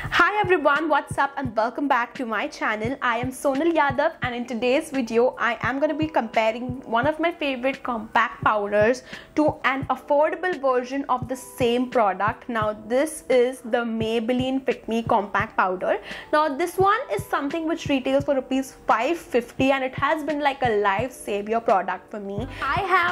Hi everyone, what's up and welcome back to my channel. I am Sonal Yadav and in today's video I am going to be comparing one of my favorite compact powders to an affordable version of the same product. Now this is the Maybelline Fit Me compact powder. Now this one is something which retails for rupees 550 and it has been like a life savior product for me. I have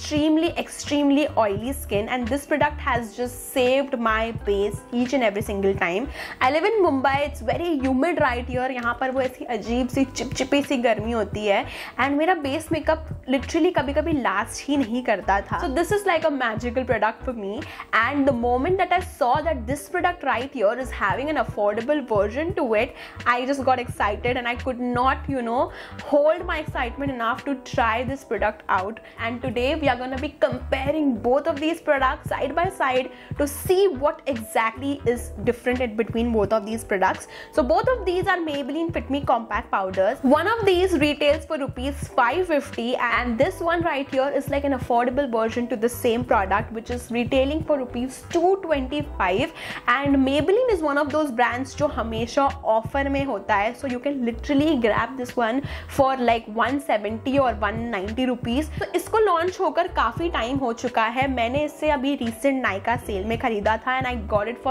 extremely oily skin and this product has just saved my base each and every single time. I live in Mumbai, it's very humid right here. यहाँ पर वो ऐसी अजीब सी चिपचिपी सी गर्मी होती है and मेरा बेस मेकअप लिटरली कभी-कभी लास्ट ही नहीं करता था. So this is like a magical product for me and the moment that I saw that this product right here is having an affordable version to it, I just got excited and I could not, hold my excitement enough to try this product out. And today we are going to be comparing both of these products side by side to see what exactly is different in between both of these products. So both of these are Maybelline Fit Me compact powders. One of these retails for rupees 550 and this one right here is like an affordable version to the same product which is retailing for rupees 225 and Maybelline is one of those brands जो हमेशा offer में होता है, so you can literally grab this one for like 170 or 190 rupees. तो इसको launch होकर काफी time हो चुका है. मैंने इससे अभी रिसेंट नायका सेल में खरीदा था and I got it for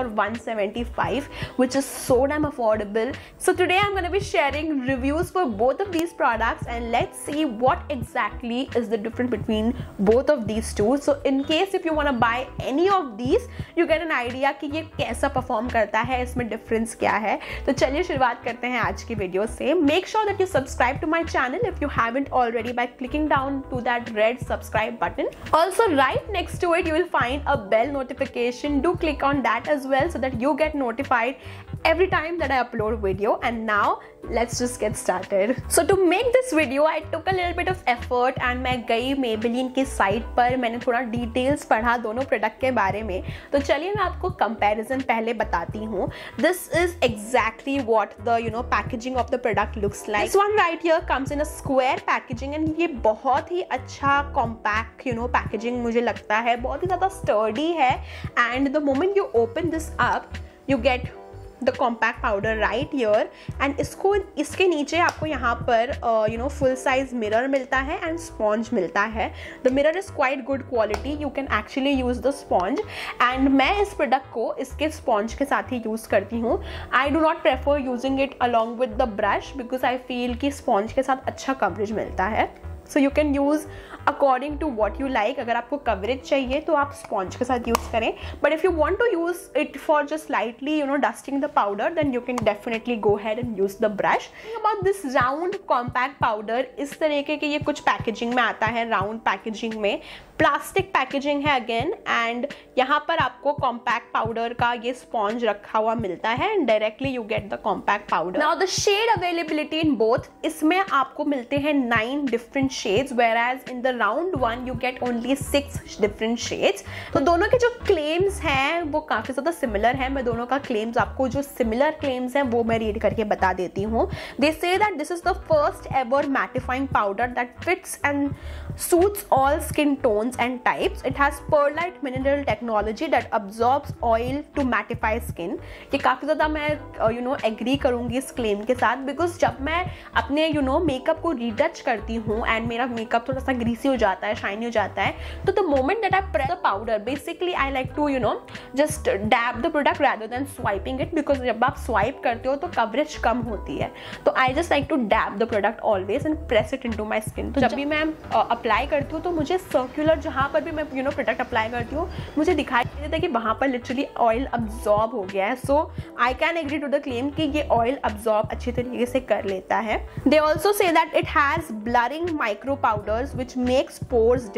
175 which is so damn affordable. So today I'm going to be sharing reviews for both of these products and let's see what exactly is the difference between both of these two. So in case if you want to buy any of these, you get an idea कि ये कैसा perform करता है, इसमें difference क्या है. तो चलिए शुरुआत करते हैं आज की वीडियो से. Make sure that you subscribe to my channel if you haven't already by clicking down to that red subscribe button. Also right next to it you will find a bell notification. Do click on that as well so that you get notified every time that I upload video. And now let's just get started. So to make this video I took a little bit of effort and मैं गई Maybelline की site पर, मैंने थोड़ा details पढ़ा दोनों product के बारे में. तो चलिए मैं आपको कंपैरिजन पहले बताती हूँ. This is exactly what the packaging of the product looks like. This one right here comes in a square packaging and ये बहुत ही अच्छा compact packaging मुझे लगता है, बहुत ही ज़्यादा sturdy है. And the moment you open this up you get the compact powder right here and इसके नीचे आपको यहाँ पर full size mirror मिलता है and sponge मिलता है. The mirror is quite good quality. You can actually use the sponge and मैं इस product को इसके sponge के साथ ही use करती हूँ. I do not prefer using it along with the brush because I feel कि sponge के साथ अच्छा coverage मिलता है. So you can use according to what you like. अगर आपको coverage चाहिए तो आप sponge के साथ use करें. But if you want to use it for just lightly dusting the powder, then you can definitely go ahead and use the brush. About this round compact powder, इस तरीके के ये कुछ packaging में आता है. Round packaging में plastic packaging है अगेन एंड यहाँ पर आपको कॉम्पैक्ट पाउडर का ये स्पॉन्ज रखा हुआ मिलता है and directly you get the compact powder. Now the shade availability in both, इसमें आपको मिलते हैं 9 different shades whereas in the round one you get only 6 different shades. तो दोनों के जो क्लेम्स हैं वो काफी ज्यादा सिमिलर है. मैं दोनों का क्लेम्स आपको जो सिमिलर क्लेम्स हैं वो मैं रीड करके बता देती हूँ. They say that this is the first ever mattifying powder that fits and suits all skin tones and types. It has perlite mineral technology that absorbs oil to mattify skin. ये काफ़ी ज़्यादा मैं agree करूँगी इस claim के साथ because जब मैं अपने मेकअप को रीटच करती हूँ एंड मेरा मेकअप थोड़ा सा ग्रीसी हो जाता है, शाइनी हो जाता है, तो the moment that I press the powder basically I like to just dab the product rather than swiping it because जब आप स्वाइप करते हो तो कवरेज कम होती है. तो I just like to dab the product always and press it into my skin. तो जब भी मैं अप्लाई करती हूँ तो मुझे सर्कुलर जहाँ पर भी मैं प्रोडक्ट अप्लाई करती हूँ मुझे दिखाई देता है कि वहाँ पर लिटरली ऑयल अब्जॉर्ब हो गया है. So I can agree to the claim कि ये ऑयल अब्जॉर्ब अच्छी तरीके से कर लेता है. They also say that it has blurring micro powders which makes pores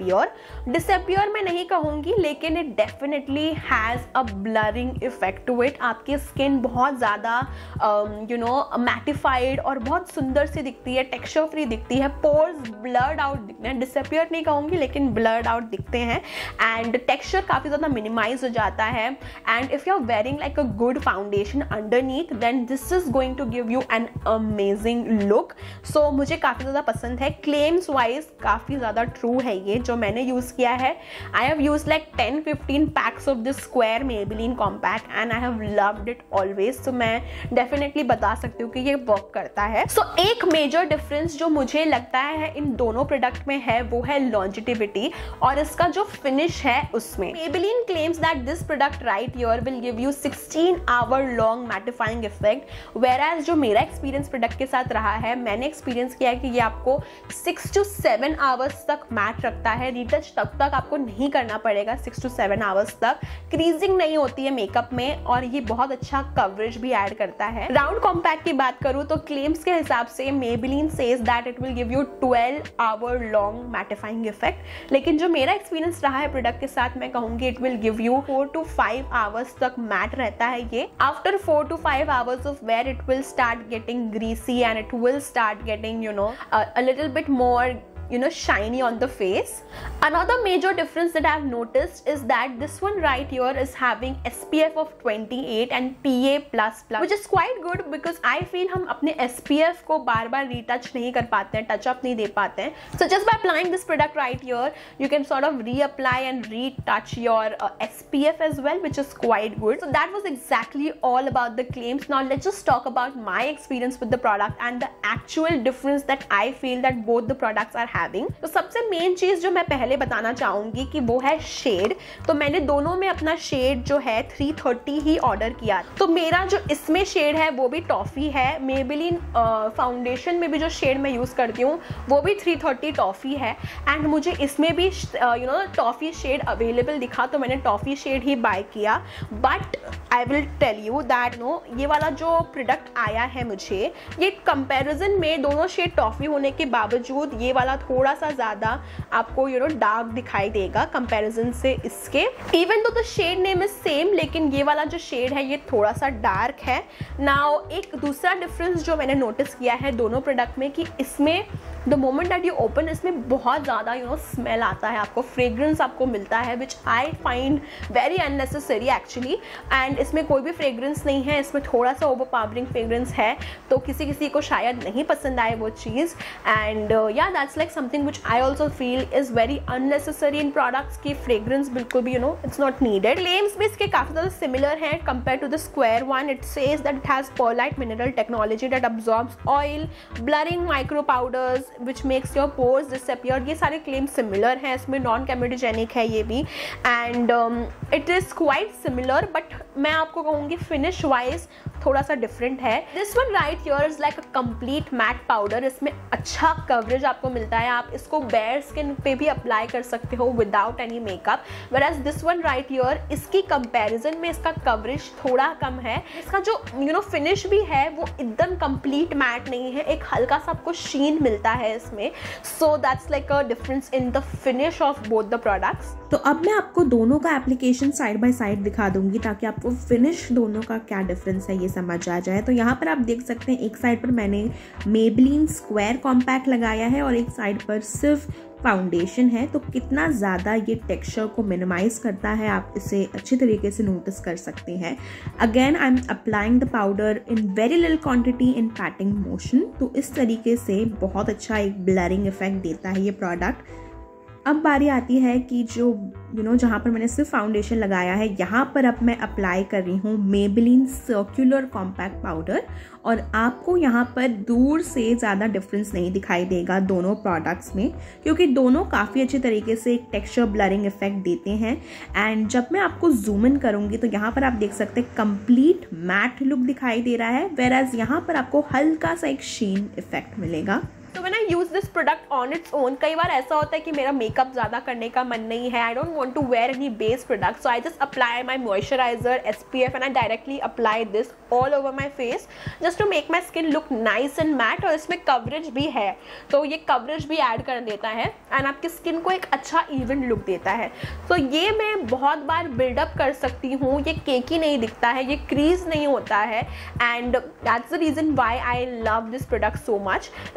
disappear मैं नहीं कहूँगी लेकिन it definitely has a blurring effect to it. आपकी स्किन बहुत ज़्यादा मैटिफाइड और बहुत सुंदर सी दिखती है, टेक्सचर फ्री दिखती है, पोर्स ब्लर्ड आउट दिखते हैं, डिसअपियर नहीं कहूँगी लेकिन ब्लर्ड आउट दिखते हैं एंड टेक्सचर काफ़ी ज़्यादा मिनिमाइज हो जाता है. And if you are wearing like a good foundation underneath then this is going to give you an amazing look. So मुझे काफ़ी ज़्यादा पसंद है. क्लेम्स वाइज काफ़ी ज़्यादा ट्रू है ये जो मैंने यूज़ किया है. I have use like 10-15 packs of this square Maybelline compact and I have loved it always. तो मैं डेफिनेटली बता सकती हूँ कि ये वर्क करता है. सो एक मेजर डिफरेंस जो मुझे लगता है इन दोनों प्रोडक्ट में है वो है लॉन्जिटिविटी और इसका जो फिनिश है उसमें. Maybelline claims that this product right here will give you 16 hour long mattifying effect, whereas जो मेरा एक्सपीरियंस प्रोडक्ट के साथ रहा है, मैंने एक्सपीरियंस किया है कि ये आपको 6 to 7 आवर्स तक मैट रखता है. रिटच तब तक आपको नहीं करना पड़ेगा 6 to 7 आवर्स तक. क्रीजिंग नहीं होती है मेकअप में और ये बहुत अच्छा कवरेज भी ऐड करता है. राउंड कॉम्पैक्ट की बात करूं तो क्लेम्स के हिसाब से Maybelline says that it will give you 12 hour long mattifying effect, लेकिन जो मेरा एक्सपीरियंस रहा है प्रोडक्ट के साथ मैं कहूंगी it will give you 4 to 5 hours तक मैट रहता है ये. After 4 to 5 hours of wear it will start getting greasy and it will start getting a little bit more shiny on the face. Another major difference that I've noticed is that this one right here is having SPF of 28 and PA++, which is quite good because I feel हम अपने SPF को बार बार retouch नहीं कर पाते हैं, touch up नहीं दे पाते हैं. So just by applying this product right here, you can sort of reapply and retouch your SPF as well, which is quite good. So that was exactly all about the claims. Now let's just talk about my experience with the product and the actual difference that I feel that both the products are having. तो सबसे main चीज जो मैं पहले बताना चाहूंगी कि वो है शेड. तो मैंने दोनों में अपना शेड जो है 330 ही ऑर्डर किया. तो मेरा जो इसमें शेड है वो भी टॉफी है. मेबेलिन फाउंडेशन में भी जो शेड मैं यूज करती हूँ वो भी 330 टॉफी है एंड मुझे इसमें भी टॉफी शेड अवेलेबल दिखा तो मैंने टॉफी शेड ही बाय किया. But I will tell you that ये वाला जो प्रोडक्ट आया है मुझे ये कंपैरिजन में दोनों शेड टॉफी होने के बावजूद ये वाला थोड़ा सा ज्यादा आपको डार्क दिखाई देगा कंपैरिजन से इसके. Even though the shade name is same लेकिन ये वाला जो शेड है ये थोड़ा सा डार्क है. नाउ एक दूसरा डिफरेंस जो मैंने नोटिस किया है दोनों प्रोडक्ट में कि इसमें the moment that you open इसमें बहुत ज़्यादा स्मेल आता है, आपको फ्रेग्रेंस आपको मिलता है which I find very unnecessary actually. And इसमें कोई भी फ्रेग्रेंस नहीं है, इसमें थोड़ा सा ओवरपावरिंग फ्रेग्रेंस है तो किसी को शायद नहीं पसंद आए वो चीज़. And yeah that's like something which I also feel is very unnecessary in products की फ्रेग्रेंस बिल्कुल भी इट्स नॉट नीडेड. क्लेम्स भी इसके काफ़ी ज़्यादा सिमिलर हैं compare to the square one. It says that it has perlite mineral technology that absorbs oil, blurring micro powders which makes your pores disappear. ये सारे क्लेम सिमिलर हैं. इसमें non कैमेडोजेनिक है ये भी and it is quite similar but मैं आपको कहूँगी फिनिश वाइज थोड़ा सा डिफरेंट है. This one right here is like a complete matte powder. इसमें अच्छा कवरेज आपको मिलता है, आप इसको बेयर स्किन पे भी अप्लाई कर सकते हो without any makeup. Whereas this one right here इसकी कंपैरिजन में इसका कवरेज थोड़ा कम है. इसका जो फिनिश भी है वो एकदम कंप्लीट मैट नहीं है, एक हल्का सा आपको शीन मिलता है इसमें. So that's like a difference in the finish of both the products. तो अब मैं आपको दोनों का एप्लीकेशन साइड बाय साइड दिखा दूंगी ताकि आपको फिनिश दोनों का क्या डिफरेंस है ये समझ आ जाए. तो यहाँ पर आप देख सकते हैं एक साइड पर मैंने मेबेलिन स्क्वायर कॉम्पैक्ट लगाया है और एक साइड पर सिर्फ फाउंडेशन है. तो कितना ज़्यादा ये टेक्सचर को मिनिमाइज करता है आप इसे अच्छी तरीके से नोटिस कर सकते हैं. Again I am applying the powder in very little quantity in patting motion. तो इस तरीके से बहुत अच्छा एक ब्लरिंग इफेक्ट देता है ये प्रोडक्ट. अब बारी आती है कि जो जहाँ पर मैंने सिर्फ फाउंडेशन लगाया है यहाँ पर अब मैं अप्लाई कर रही हूँ मेबेलिन सर्कुलर कॉम्पैक्ट पाउडर और आपको यहाँ पर दूर से ज़्यादा डिफरेंस नहीं दिखाई देगा दोनों प्रोडक्ट्स में क्योंकि दोनों काफ़ी अच्छे तरीके से एक टेक्सचर ब्लरिंग इफेक्ट देते हैं. एंड जब मैं आपको जूम इन करूँगी तो यहाँ पर आप देख सकते हैं कंप्लीट मैट लुक दिखाई दे रहा है, वेयर एज यहाँ पर आपको हल्का सा एक शीन इफेक्ट मिलेगा. तो when I use this product on its own कई बार ऐसा होता है कि मेरा मेकअप ज़्यादा करने का मन नहीं है, I don't want to wear any base product, so I just apply my moisturizer SPF and I directly apply this all over my face just to make my skin look nice and matte. और इसमें coverage भी है तो ये coverage भी add कर देता है एंड आपकी स्किन को एक अच्छा इवन लुक देता है. तो ये मैं बहुत बार बिल्डअप कर सकती हूँ, ये केकी नहीं दिखता है, ये क्रीज नहीं होता है and that's the reason why I love this product so much. Whereas this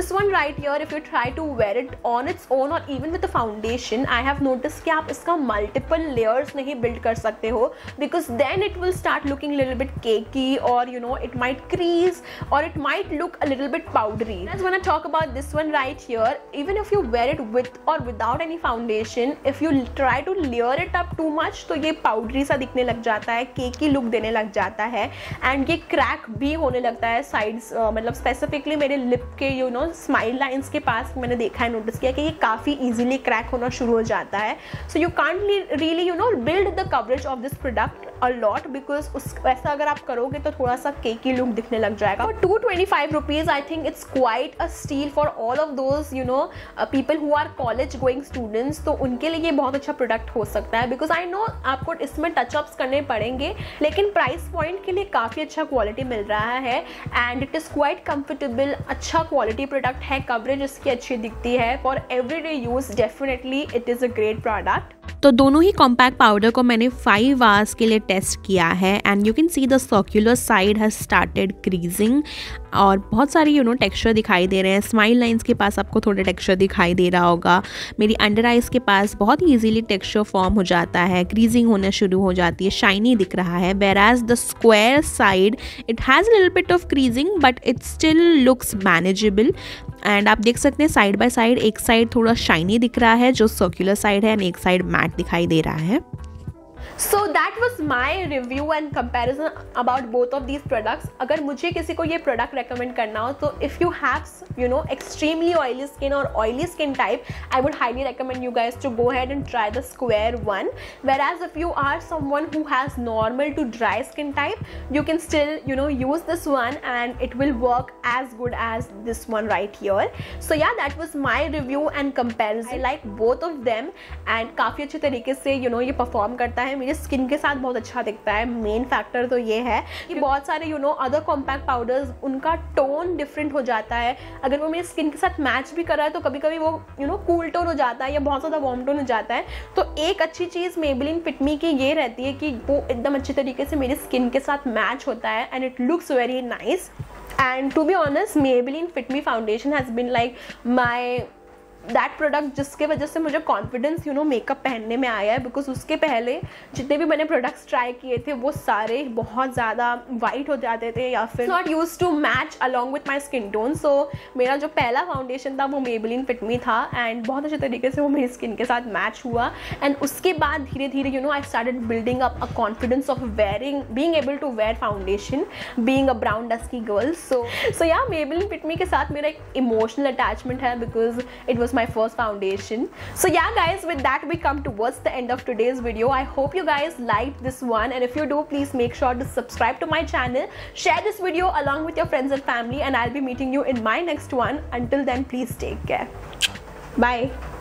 this one right here, if you try to wear it on its own or even with the foundation, I have noticed कि आप इसका multiple layers नहीं build कर सकते हो, because then it will start looking a little bit cakey, or you know, it might crease, or it might look a little bit powdery. As when I talk about this one right here, even if you wear it with or without any foundation, if you try to layer it up too much, तो ये powdery सा दिखने लग जाता है, cakey look देने लग जाता है, and ये crack भी होने लगता है sides, मतलब specifically मेरे lip के you know smile lines के पास मैंने देखा है, notice किया कि ये काफ़ी easily crack होना शुरू हो जाता है. So you can't really you know build the coverage of this product a lot, because वैसा अगर आप करोगे तो थोड़ा सा केकी लुक दिखने लग जाएगा. For 225 rupees, I think it's quite a steal for all of those you know people who are college going students. तो उनके लिए ये बहुत अच्छा प्रोडक्ट हो सकता है, because I know आपको इसमें टचअप्स करने पड़ेंगे, लेकिन प्राइस पॉइंट के लिए काफ़ी अच्छा क्वालिटी मिल रहा है, and it is quite comfortable. अच्छा क्वालिटी प्रोडक्ट है, कवरेज इसकी अच्छी दिखती है. For everyday use definitely it is a great product. तो दोनों ही कॉम्पैक्ट पाउडर को मैंने 5 आवर्स के लिए टेस्ट किया है, and you can see the circular side has started creasing, और बहुत सारी यू नो टेक्सचर दिखाई दे रहे हैं. स्माइल लाइंस के पास आपको थोड़े टेक्सचर दिखाई दे रहा होगा. मेरी अंडर आइज़ के पास बहुत ही ईजीली टेक्सचर फॉर्म हो जाता है, क्रीजिंग होना शुरू हो जाती है, शाइनी दिख रहा है. Whereas the square side it has little bit of creasing, but it still looks manageable. And आप देख सकते हैं साइड बाय साइड, एक साइड थोड़ा शाइनी दिख रहा है जो सर्कुलर साइड है, एंड एक साइड मैट दिखाई दे रहा है. So that was my review and comparison about both of these products. अगर मुझे किसी को ये product recommend करना हो, तो if you have you know extremely oily skin or oily skin type, I would highly recommend you guys to go ahead and try the square one. Whereas if you are someone who has normal to dry skin type, you can still you know use this one and it will work as good as this one right here. So yeah, that was my review and comparison. I like both of them and काफ़ी अच्छे तरीके से you know ये perform करता है, मेरे skin के साथ बहुत अच्छा दिखता है. मेन फैक्टर तो ये है कि बहुत सारे you know other compact powders, उनका टोन डिफरेंट हो जाता है. अगर वो मेरे स्किन के साथ मैच भी कर रहा है तो कभी कभी वो यू नो कूल टोन हो जाता है या बहुत ज़्यादा वार्म टोन हो जाता है. तो एक अच्छी चीज़ मेबेलिन फिट मी की ये रहती है कि वो एकदम अच्छे तरीके से मेरी स्किन के साथ मैच होता है, and it looks very nice. And to be honest, Maybelline Fit Me foundation has been like my that product जिसके वजह से मुझे कॉन्फिडेंस यू नो मेकअप पहनने में आया है. बिकॉज उसके पहले जितने भी मैंने प्रोडक्ट्स ट्राई किए थे वो सारे बहुत ज़्यादा वाइट हो जाते थे या फिर not use to match along with my skin tone. So मेरा जो पहला फाउंडेशन था वो मेबेलिन फिट मी था, एंड बहुत अच्छे तरीके से वो मेरी स्किन के साथ मैच हुआ. एंड उसके बाद धीरे धीरे you know I started building up a confidence of being able to wear foundation, being a brown dusky girl. So yeah Maybelline Fit Me के साथ मेरा एक इमोशनल अटैचमेंट है, because it was my first foundation. So yeah guys, with that we come towards the end of today's video. I hope you guys liked this one, and if you do, please make sure to subscribe to my channel, share this video along with your friends and family, and I'll be meeting you in my next one. Until then, please take care. Bye.